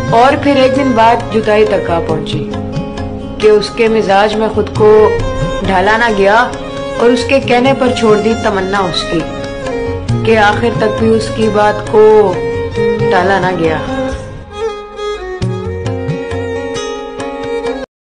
और फिर एक दिन बाद जुदाई तक आ पहुंची कि उसके मिजाज में खुद को ढाला ना गया और उसके कहने पर छोड़ दी तमन्ना उसकी कि आखिर तक भी उसकी बात को टाला ना गया।